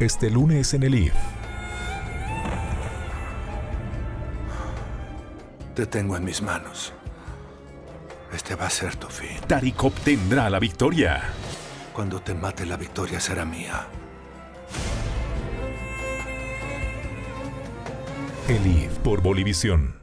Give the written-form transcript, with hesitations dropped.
Este lunes en el IF. Te tengo en mis manos. Este va a ser tu fin. Tariq obtendrá la victoria. Cuando te mate, la victoria será mía. El IF por Bolivisión.